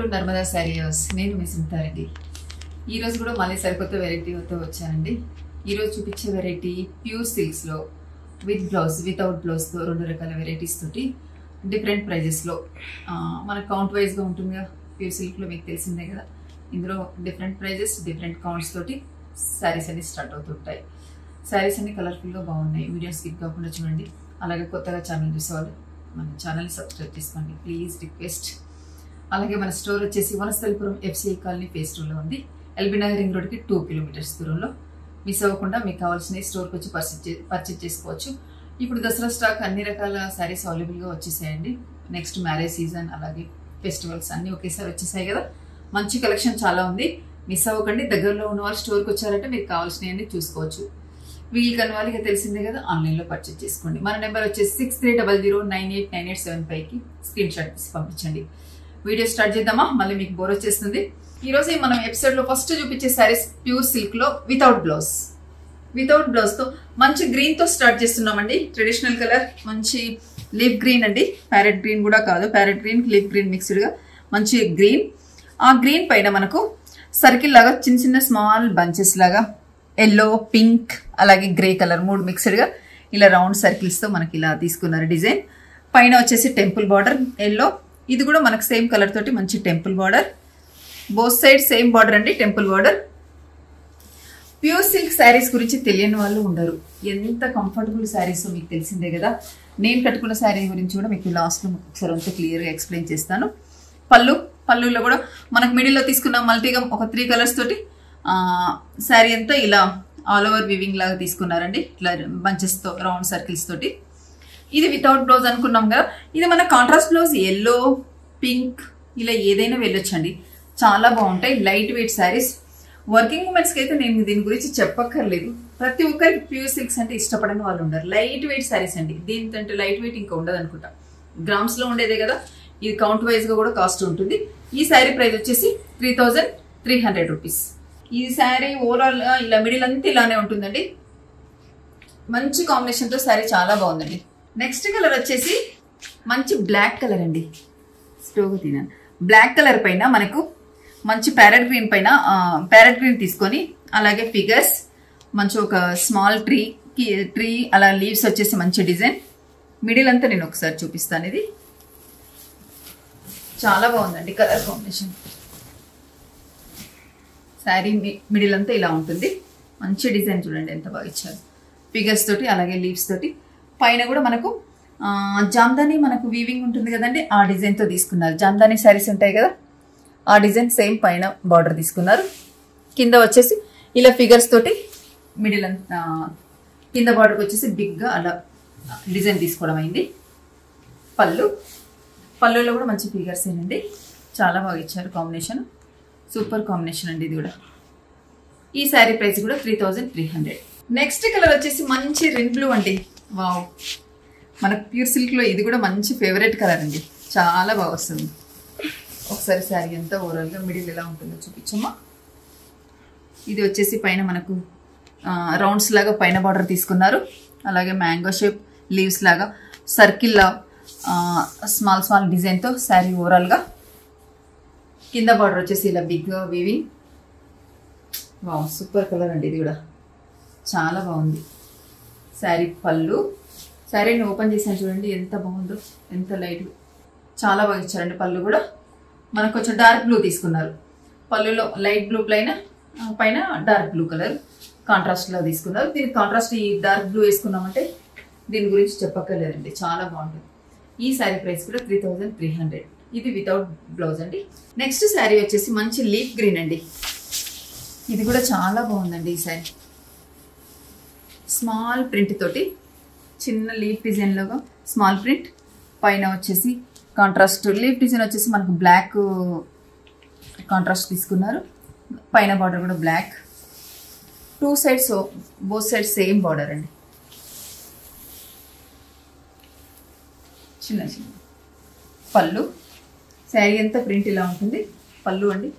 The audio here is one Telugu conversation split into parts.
నర్మదా శారీ హౌస్. నేను మీ సుంతారెడ్డి. ఈరోజు కూడా మళ్ళీ సరికొత్త వెరైటీతో వచ్చానండి. ఈరోజు చూపించే వెరైటీ ప్యూర్ సిల్క్స్లో విత్ బ్లౌజ్ వితౌట్ బ్లౌజ్తో 2 రకాల వెరైటీస్ తోటి డిఫరెంట్ ప్రైజెస్లో మనకు కౌంట్ వైజ్గా ఉంటుందిగా. ప్యూర్ సిల్క్లో మీకు తెలిసిందే కదా. ఇందులో డిఫరెంట్ ప్రైజెస్ డిఫరెంట్ కౌంట్స్ తోటి శారీస్ అన్ని స్టార్ట్ అవుతుంటాయి. శారీస్ అన్ని కలర్ఫుల్గా బాగున్నాయి. వీడియో స్కిప్ కాకుండా చూడండి. అలాగే కొత్తగా ఛానల్ చూసేవాళ్ళు మన ఛానల్ని సబ్స్క్రైబ్ చేసుకోండి ప్లీజ్, రిక్వెస్ట్. అలాగే మన స్టోర్ వచ్చేసి వనస్థలిపురం FCI కాలనీ ఫేజ్ 2లో ఉంది. ఎల్బీ నగర్ రింగ్ రోడ్కి 2 కిలోమీటర్స్ దూరంలో. మిస్ అవ్వకుండా మీకు కావాల్సిన స్టోర్కి వచ్చి పర్చేజ్ చేసుకోవచ్చు. ఇప్పుడు దసరా స్టాక్ అన్ని రకాల శారీస్ అవైలబుల్గా వచ్చేసాయండి. నెక్స్ట్ మ్యారేజ్ సీజన్ అలాగే ఫెస్టివల్స్ అన్నీ ఒకేసారి వచ్చేసాయి కదా. మంచి కలెక్షన్ చాలా ఉంది. మిస్ అవ్వకండి. దగ్గరలో ఉన్న వాళ్ళు స్టోర్కి వచ్చారంటే మీకు కావాల్సినవన్నీ చూసుకోవచ్చు. వీళ్ళు కని వాళ్ళకి తెలిసిందే కదా, ఆన్లైన్లో పర్చేజ్ చేసుకోండి. మన నెంబర్ వచ్చేసి 6300989875కి స్క్రీన్ షాట్ తీసి పంపించండి. వీడియో స్టార్ట్ చేద్దామా? మళ్ళీ మీకు బోర్ వచ్చేస్తుంది. ఈరోజు మనం ఎపిసోడ్లో ఫస్ట్ చూపించే శారీస్ ప్యూర్ సిల్క్లో వితౌట్ బ్లౌజ్. వితౌట్ బ్లౌజ్తో మంచి గ్రీన్తో స్టార్ట్ చేస్తున్నామండి. ట్రెడిషనల్ కలర్ మంచి లీఫ్ గ్రీన్ అండి. ప్యారెట్ గ్రీన్ కూడా కాదు, ప్యారెట్ గ్రీన్ లీఫ్ గ్రీన్ మిక్స్డ్గా మంచి గ్రీన్. ఆ గ్రీన్ పైన మనకు సర్కిల్ లాగా చిన్న చిన్న స్మాల్ బంచెస్ లాగా ఎల్లో, పింక్ అలాగే గ్రే కలర్ 3 మిక్స్డ్గా ఇలా రౌండ్ సర్కిల్స్తో మనకి ఇలా తీసుకున్నారు డిజైన్. పైన వచ్చేసి టెంపుల్ బార్డర్ ఎల్లో. ఇది కూడా మనకు సేమ్ కలర్ తోటి మంచి temple border. Both side same border అండి, temple border. Pure silk saris గురించి తెలియని వాళ్ళు ఉండరు. ఎంత కంఫర్టబుల్ శారీస్ మీకు తెలిసిందే కదా. నేను కట్టుకున్న శారీ గురించి కూడా మీకు లాస్ట్లో ఒకసారి అంతా క్లియర్గా ఎక్స్ప్లెయిన్ చేస్తాను. పళ్ళులో కూడా మనకు మిడిల్లో తీసుకున్న మల్టీగా ఒక 3 కలర్స్ తోటి శారీ అంతా ఇలా ఆల్ ఓవర్ వివింగ్ లాగా తీసుకున్నారండి. ఇట్లా బంచెస్తో రౌండ్ సర్కిల్స్ తోటి. ఇది వితౌట్ బ్లౌజ్ అనుకున్నాం కదా. ఇది మన కాంట్రాస్ట్ బ్లౌజ్ ఎల్లో, పింక్ ఇలా ఏదైనా వెళ్ళొచ్చండి. చాలా బాగుంటాయి. Light weight saris. వర్కింగ్ ఉమెన్స్కి అయితే నేను దీని గురించి చెప్పక్కర్లేదు. ప్రతి ఒక్కరికి ప్యూర్ సిల్క్స్ అంటే ఇష్టపడని వాళ్ళు ఉండరు. లైట్ వెయిట్ శారీస్ అండి. దీనికంటే లైట్ వెయిట్ ఇంకా ఉండదు అనుకుంటా. గ్రామ్స్లో ఉండేదే కదా. ఇది కౌంట్ వైజ్గా కూడా కాస్ట్ ఉంటుంది. ఈ శారీ ప్రైస్ వచ్చేసి 3300 రూపీస్. ఈ శారీ ఓవరాల్ ఇలా మిడిల్ అంతా ఇలానే ఉంటుందండి. మంచి కాంబినేషన్తో శారీ చాలా బాగుందండి. నెక్స్ట్ కలర్ వచ్చేసి మంచి బ్లాక్ కలర్ అండి. స్టోవ్గా తినాను. బ్లాక్ కలర్ పైన మనకు మంచి ప్యారెట్ గ్రీన్ పైన ప్యారెట్ గ్రీన్ తీసుకొని అలాగే ఫిగర్స్ మంచి ఒక స్మాల్ ట్రీ అలా లీవ్స్ వచ్చేసి మంచి డిజైన్. మిడిల్ అంతా నేను ఒకసారి చూపిస్తాను. ఇది చాలా బాగుందండి కలర్ కాంబినేషన్. శారీ మిడిల్ అంతా ఇలా ఉంటుంది. మంచి డిజైన్ చూడండి ఎంత బాగా ఇచ్చారు. ఫిగర్స్ తోటి అలాగే లీవ్స్ తోటి. పైన కూడా మనకు జామ్దాని మనకు వీవింగ్ ఉంటుంది కదండి, ఆ డిజైన్తో తీసుకున్నారు. జామ్దాని శారీస్ ఉంటాయి కదా, ఆ డిజైన్ సేమ్ పైన బార్డర్ తీసుకున్నారు. కింద వచ్చేసి ఇలా ఫిగర్స్ తోటి మిడిల్ అంతా కింద బార్డర్కి వచ్చేసి బిగ్గా అలా డిజైన్ తీసుకోవడం అయింది. పళ్ళులో కూడా మంచి ఫిగర్స్ ఏనండి. చాలా బాగా ఇచ్చారు. కాంబినేషన్ సూపర్ కాంబినేషన్ అండి. ఇది కూడా ఈ శారీ ప్రైస్ కూడా 3300. నెక్స్ట్ కలర్ వచ్చేసి మంచి రెడ్ బ్లూ అండి. వావ్, మన ప్యూర్ సిల్క్లో ఇది కూడా మంచి ఫేవరెట్ కలర్ అండి. చాలా బాగా వస్తుంది. ఒకసారి శారీ అంతా ఓవరాల్గా మిడిల్ ఎలా ఉంటుందో చూపించమ్మా. ఇది వచ్చేసి పైన మనకు రౌండ్స్ లాగా పైన బార్డర్ తీసుకున్నారు. అలాగే మ్యాంగో షేప్ లీవ్స్ లాగా సర్కిల్లా స్మాల్ డిజైన్తో శారీ ఓవరాల్గా. కింద బార్డర్ వచ్చేసి ఇలా బిగ్గా వీవింగ్. వావ్, సూపర్ కలర్ అండి. ఇది కూడా చాలా బాగుంది. శారీని ఓపెన్ చేసాను చూడండి ఎంత బాగుందో, ఎంత లైట్. చాలా బాగా ఇచ్చారండి. పళ్ళు కూడా మనకు కొంచెం డార్క్ బ్లూ తీసుకున్నారు. పళ్ళులో లైట్ బ్లూ పైన డార్క్ బ్లూ కలర్ కాంట్రాస్ట్లో తీసుకున్నారు. దీనికి కాంట్రాస్ట్ ఈ డార్క్ బ్లూ వేసుకున్నామంటే దీని గురించి చెప్పక్కర్లేదండి. చాలా బాగుంటుంది. ఈ శారీ ప్రైస్ కూడా 3300. ఇది వితౌట్ బ్లౌజ్ అండి. నెక్స్ట్ శారీ వచ్చేసి మంచి లీఫ్ గ్రీన్ అండి. ఇది కూడా చాలా బాగుందండి. ఈ శారీ స్మాల్ ప్రింట్ తోటి చిన్న లీఫ్ డిజైన్ లాగా స్మాల్ ప్రింట్. పైన వచ్చేసి కాంట్రాస్ట్ లీఫ్ డిజైన్ వచ్చేసి మనకు బ్లాక్ కాంట్రాస్ట్ తీసుకున్నారు. పైన బార్డర్ కూడా black. 2 sides both sides same border అండి. చిన్న పళ్ళు. శారీ అంతా ప్రింట్ ఇలా ఉంటుంది. పళ్ళు అండి.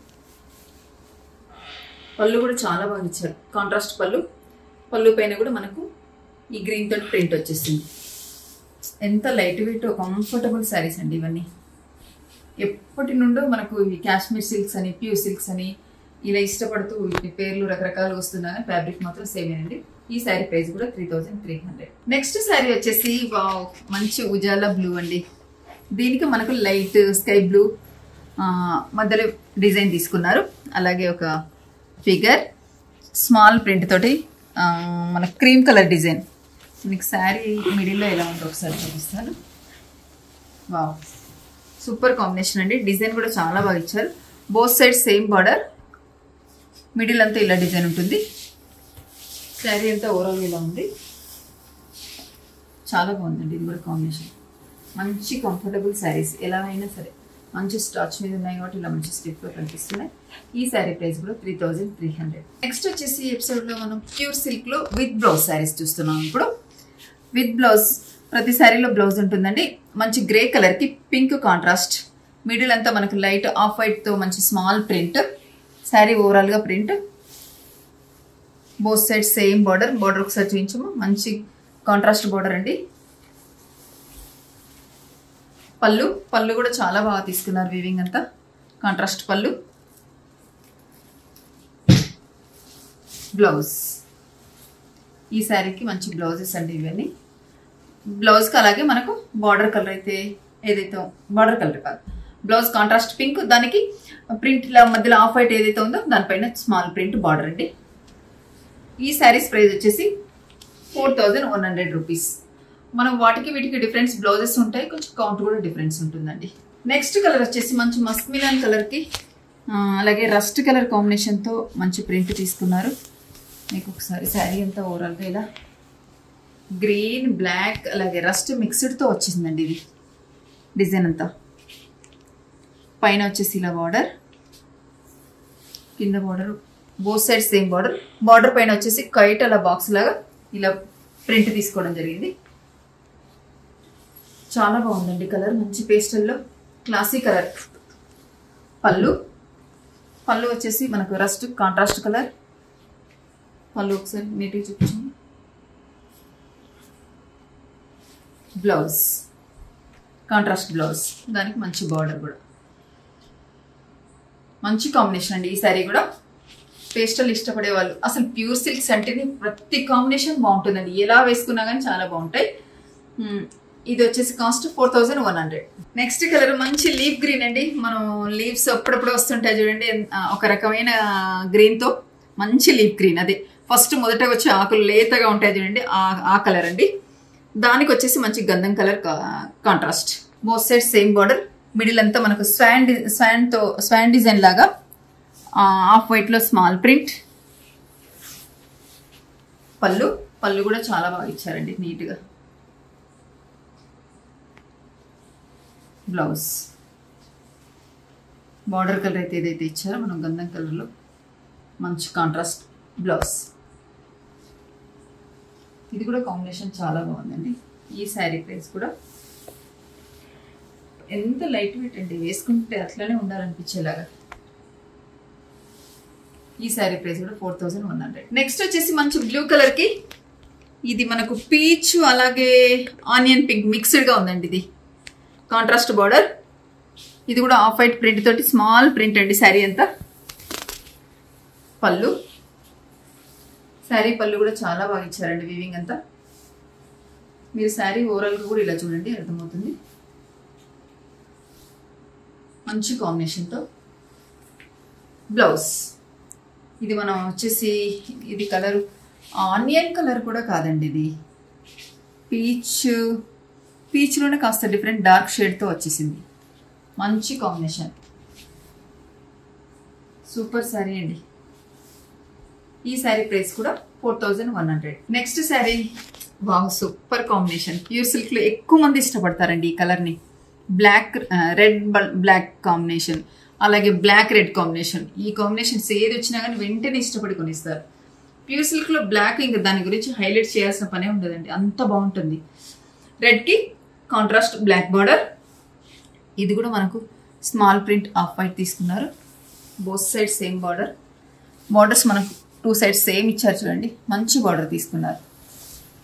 పళ్ళు కూడా చాలా బాగా ఇచ్చారు. కాంట్రాస్ట్ పళ్ళు పైన కూడా మనకు ఈ గ్రీన్ తోటి ప్రింట్ వచ్చేసింది. ఎంత లైట్ వెయిట్ కంఫర్టబుల్ శారీస్ అండి ఇవన్నీ. ఎప్పటి నుండో మనకు ఈ కాశ్మీర్ సిల్క్స్ అని ప్యూర్ సిల్క్స్ అని ఇలా ఇష్టపడుతూ వీటి పేర్లు రకరకాలు వస్తున్నా కానీ ఫ్యాబ్రిక్ మాత్రం సేమ్ అండి. ఈ శారీ ప్రైస్ కూడా 3300. నెక్స్ట్ శారీ వచ్చేసి వావ్ మంచి ఉజాలా బ్లూ అండి. దీనికి మనకు లైట్ స్కై బ్లూ మధ్యలో డిజైన్ తీసుకున్నారు. అలాగే ఒక ఫిగర్ స్మాల్ ప్రింట్ తోటి మన క్రీమ్ కలర్ డిజైన్. మీకు శారీ మిడిల్లో ఎలా ఉందో ఒకసారి చూపిస్తాను. వావ్ సూపర్ కాంబినేషన్ అండి. డిజైన్ కూడా చాలా బాగా ఇచ్చారు. Both side same border, middle అంతా ఇలా డిజైన్ ఉంటుంది. శారీ అంతా ఓవరాల్ ఇలా ఉంది. చాలా బాగుందండి. ఇది కూడా కాంబినేషన్ మంచి కంఫర్టబుల్ శారీస్ ఎలా అయినా సరే మంచి స్టాచ్ మీద ఉన్నాయి కాబట్టి ఇలా మంచి స్టిఫ్గా కనిపిస్తున్నాయి. ఈ శారీ ప్రైస్ కూడా 3300. నెక్స్ట్ వచ్చేసి ఎపిసోడ్లో మనం ప్యూర్ సిల్క్లో విత్ బ్లౌజ్ శారీస్ చూస్తున్నాం. ఇప్పుడు విత్ బ్లౌజ్ ప్రతి శారీలో బ్లౌజ్ ఉంటుందండి. మంచి గ్రే కలర్కి పింక్ కాంట్రాస్ట్, మిడిల్ అంతా మనకు లైట్ ఆఫ్ వైట్తో మంచి స్మాల్ ప్రింట్. శారీ ఓవరాల్గా print, both side same border. Border ఒకసారి చూపించము. మంచి కాంట్రాస్ట్ బార్డర్ అండి. పళ్ళు కూడా చాలా బాగా తీసుకున్నారు. వీవింగ్ అంతా కాంట్రాస్ట్ పళ్ళు. బ్లౌజ్ ఈ శారీకి మంచి బ్లౌజెస్ అండి ఇవన్నీ. బ్లౌజ్కి అలాగే మనకు బార్డర్ కలర్ అయితే ఏదైతే బార్డర్ కలర్ కాదు, బ్లౌజ్ కాంట్రాస్ట్ పింక్, దానికి ప్రింట్ ఇలా మధ్యలో ఆఫ్ వైట్ ఏదైతే ఉందో దానిపైన స్మాల్ ప్రింట్ బార్డర్ అండి. ఈ శారీస్ ప్రైస్ వచ్చేసి 4100 రూపీస్. మనం వాటికి వీటికి డిఫరెన్స్ బ్లౌజెస్ ఉంటాయి, కొంచెం కౌంట్ కూడా డిఫరెన్స్ ఉంటుందండి. నెక్స్ట్ కలర్ వచ్చేసి మంచి మస్క్ మిలాన్ కలర్కి అలాగే రస్ట్ కలర్ కాంబినేషన్తో మంచి ప్రింట్ తీసుకున్నారు. మీకు ఒకసారి శారీ అంతా ఓవరాల్గా ఇలా గ్రీన్ బ్లాక్ అలాగే రస్ట్ మిక్స్డ్తో వచ్చిందండి. ఇది డిజైన్ అంతా పైన వచ్చేసి ఇలా బార్డర్, కింద border, both side same border. Border పైన వచ్చేసి కైట్ అలా బాక్స్ లాగా ఇలా ప్రింట్ తీసుకోవడం జరిగింది. చాలా బాగుందండి కలర్, మంచి పేస్టల్లో క్లాసీ కలర్. పళ్ళు వచ్చేసి మనకు రస్ట్ కాంట్రాస్ట్ కలర్. పళ్ళు ఒకసారి నీట్గా చూపించండి. బ్లౌజ్ కాంట్రాస్ట్ బ్లౌజ్, దానికి మంచి బార్డర్ కూడా. మంచి కాంబినేషన్ అండి ఈ శారీ కూడా. పేస్టల్ ఇష్టపడే వాళ్ళు, అసలు ప్యూర్ సిల్క్స్ అంటేనే ప్రతి కాంబినేషన్ బాగుంటుందండి. ఎలా వేసుకున్నా కానీ చాలా బాగుంటాయి. ఇది వచ్చేసి కాస్ట్ 4100. నెక్స్ట్ కలర్ మంచి లీఫ్ గ్రీన్ అండి. మనం లీవ్స్ అప్పుడప్పుడు వస్తుంటాయి చూడండి, ఒక రకమైన గ్రీన్తో మంచి లీఫ్ గ్రీన్. అదే ఫస్ట్ మొదట వచ్చే ఆకులు లేతగా ఉంటాయి చూడండి, ఆ కలర్ అండి. దానికి వచ్చేసి మంచి గంధం colour contrast. Both side same border, middle అంతా మనకు స్వాన్ డిజైన్ లాగా ఆఫ్ వైట్లో స్మాల్ ప్రింట్. పళ్ళు కూడా చాలా బాగా ఇచ్చారండి నీట్గా. బ్లౌజ్ బార్డర్ కలర్ అయితే ఏదైతే ఇచ్చారో మనం గంధం కలర్లో మంచి కాంట్రాస్ట్ బ్లౌజ్. ఇది కూడా కాంబినేషన్ చాలా బాగుందండి. ఈ శారీ ప్రైస్ కూడా ఎంత లైట్ వెయిట్ అండి, వేసుకుంటే అట్లనే ఉండాలనిపించేలాగా. ఈ శారీ ప్రైస్ కూడా 4100. నెక్స్ట్ వచ్చేసి మంచి బ్లూ కలర్కి ఇది మనకు పీచ్ అలాగే ఆనియన్ పింక్ మిక్స్డ్గా ఉందండి. ఇది కాంట్రాస్ట్ బార్డర్, ఇది కూడా ఆఫ్ వైట్ ప్రింట్ తోటి స్మాల్ ప్రింట్ అండి శారీ అంతా. శారీ పళ్ళు కూడా చాలా బాగా ఇచ్చారండి వీవింగ్ అంతా. మీరు శారీ ఓవరాల్గా కూడా ఇలా చూడండి, అర్థమవుతుంది. మంచి కాంబినేషన్తో బ్లౌజ్. ఇది మనం వచ్చేసి ఇది కలర్ ఆనియన్ కలర్ కూడా కాదండి, ఇది పీచ్లోనే కాస్త డిఫరెంట్ డార్క్ షేడ్తో వచ్చేసింది. మంచి కాంబినేషన్, సూపర్ శారీ అండి. ఈ శారీ ప్రైస్ కూడా 4100. Next sari wow super combination. Pure సిల్క్లో ఎక్కువ మంది ఇష్టపడతారండి ఈ కలర్ని. బ్లాక్ రెడ్ బ్లాక్ కాంబినేషన్, అలాగే బ్లాక్ రెడ్ కాంబినేషన్. ఈ కాంబినేషన్స్ ఏది వచ్చినా కానీ వెంటనే ఇష్టపడి కొనిస్తారు. ప్యూర్ సిల్క్లో బ్లాక్ ఇంకా దాని గురించి హైలైట్ చేయాల్సిన పనే ఉండదండి, అంత బాగుంటుంది. రెడ్కి కాంట్రాస్ట్ బ్లాక్ బార్డర్. ఇది కూడా మనకు స్మాల్ ప్రింట్ ఆఫ్ వైట్ తీసుకున్నారు. Both side same border. Borders మనకు 2 సైడ్స్ సేమ్ ఇచ్చారు చూడండి, మంచి బార్డర్ తీసుకున్నారు.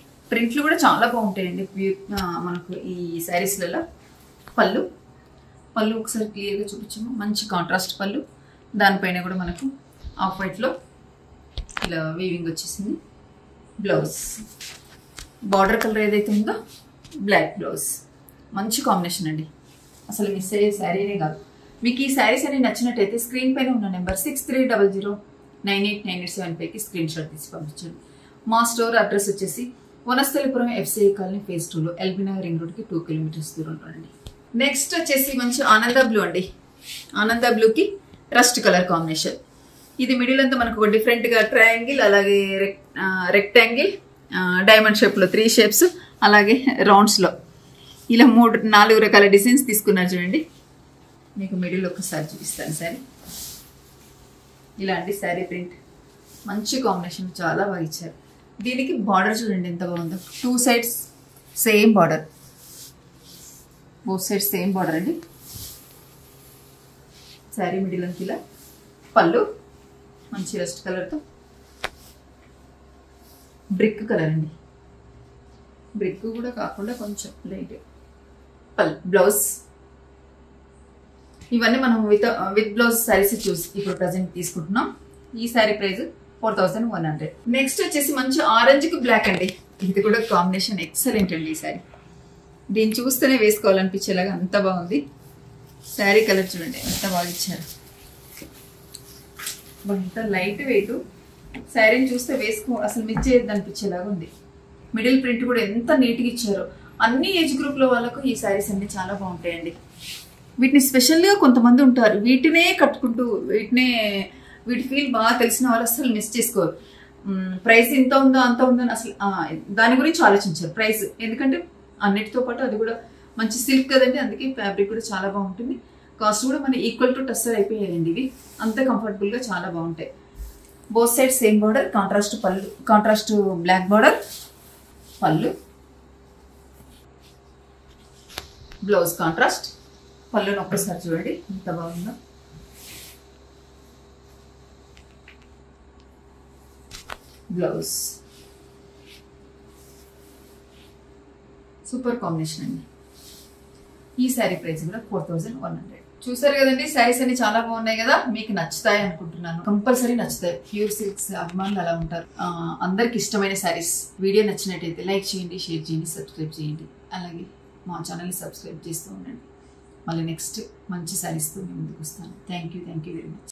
ప్రింట్లు కూడా చాలా బాగుంటాయండి మనకు ఈ శారీస్లలో. పళ్ళు ఒకసారి క్లియర్గా చూపించాము. మంచి కాంట్రాస్ట్ పళ్ళు, దానిపైన కూడా మనకు ఆఫ్ వైట్లో ఇలా వీవింగ్ వచ్చేసింది. బ్లౌజ్ బార్డర్ కలర్ ఏదైతే ఉందో బ్లాక్ బ్లౌజ్, మంచి కాంబినేషన్ అండి. అసలు మిస్ అయ్యే శారీనే కాదు. మీకు ఈ శారీస్ అన్ని నచ్చినట్టయితే స్క్రీన్ పైన ఉన్న నెంబర్ 6300989875కి స్క్రీన్ షాట్ తీసి పంపించండి. మా స్టోర్ అడ్రస్ వచ్చేసి వనస్థలిపురం FCI కాలనీ phase 2లో ఎల్బీనగర్ రింగ్ రోడ్కి 2 కిలోమీటర్స్ దూరంలో అండి. నెక్స్ట్ వచ్చేసి మంచి ఆనంద బ్లూ అండి. ఆనంద బ్లూకి రస్ట్ కలర్ కాంబినేషన్. ఇది మిడిల్ అంతా మనకు ఒక డిఫరెంట్గా ట్రయాంగిల్, అలాగే రెక్టాంగిల్, డైమండ్ షేప్లో 3 షేప్స్, అలాగే రౌండ్స్లో ఇలా 4 రకాల డిజైన్స్ తీసుకున్నారు చూడండి. మీకు మిడిల్ ఒకసారి చూపిస్తాను శారీ. ఇలాంటి శారీ ప్రింట్ మంచి కాంబినేషన్, చాలా బాగా ఇచ్చారు. దీనికి బార్డర్ చూడండి ఎంత బాగుందో. 2 sides same border, both sides same border అండి. శారీ మిడిల్ అంతా ఇలా పళ్ళు మంచి రస్ట్ కలర్తో, బ్రిక్ కలర్ అండి. బ్రిక్ కూడా కాకుండా కొంచెం లైట్ పళ్ళు. బ్లౌజ్ ఇవన్నీ మనం విత్ బ్లౌజ్ శారీస్ చూసి ఇప్పుడు ప్రజెంట్ తీసుకుంటున్నాం. ఈ శారీ ప్రైస్ 4100. నెక్స్ట్ వచ్చేసి మంచి ఆరెంజ్ కి బ్లాక్ అండి. ఇది కూడా కాంబినేషన్ ఎక్సలెంట్ అండి. ఈ శారీ దీన్ని చూస్తేనే వేసుకోవాలనిపించేలాగా అంత బాగుంది. శారీ కలర్ చూడండి ఎంత బాగా ఇచ్చారు. అంత లైట్ వెయిట్, శారీని చూస్తే అసలు మిస్ చేయొద్దు అనిపించేలాగా ఉంది. మిడిల్ ప్రింట్ కూడా ఎంత నీట్గా ఇచ్చారో. అన్ని ఏజ్ గ్రూప్లో వాళ్ళకు ఈ శారీస్ అన్ని చాలా బాగుంటాయండి. వీటిని స్పెషల్గా కొంతమంది ఉంటారు, వీటినే కట్టుకుంటూ వీటి ఫీల్ బాగా తెలిసిన వాళ్ళు అసలు మిస్ చేసుకోరు. ప్రైస్ ఇంత ఉందో అంత ఉందో అని అసలు దాని గురించి ఆలోచించారు ప్రైస్. ఎందుకంటే అన్నిటితో పాటు అది కూడా మంచి సిల్క్ కదండి, అందుకే ఫ్యాబ్రిక్ కూడా చాలా బాగుంటుంది. కాస్ట్ కూడా మన ఈక్వల్ టు టస్సర్ అయిపోయాయండి. ఇవి అంత కంఫర్టబుల్గా చాలా బాగుంటాయి. Both side same border, contrast పళ్ళు, కాంట్రాస్ట్ బ్లాక్ బార్డర్, పళ్ళు, బ్లౌజ్ కాంట్రాస్ట్. పళ్ళుని ఒక్కసారి చూడండి ఎంత బాగుందో. బ్లౌజ్ సూపర్ కాంబినేషన్ అండి. ఈ శారీ ప్రైస్ కూడా 4100. చూసారు కదండి, శారీస్ అన్ని చాలా బాగున్నాయి కదా. మీకు నచ్చుతాయి అనుకుంటున్నాను, కంపల్సరీ నచ్చుతాయి. ప్యూర్ సిల్క్స్ అభిమానులు అలా ఉంటారు. అందరికి ఇష్టమైన శారీస్. వీడియో నచ్చినట్టయితే లైక్ చేయండి, షేర్ చేయండి, సబ్స్క్రైబ్ చేయండి. అలాగే మా ఛానల్ని సబ్స్క్రైబ్ చేస్తూ ఉండండి. మళ్ళీ నెక్స్ట్ మంచి శారీస్తో మేము ముందుకు వస్తాను. Thank you very much.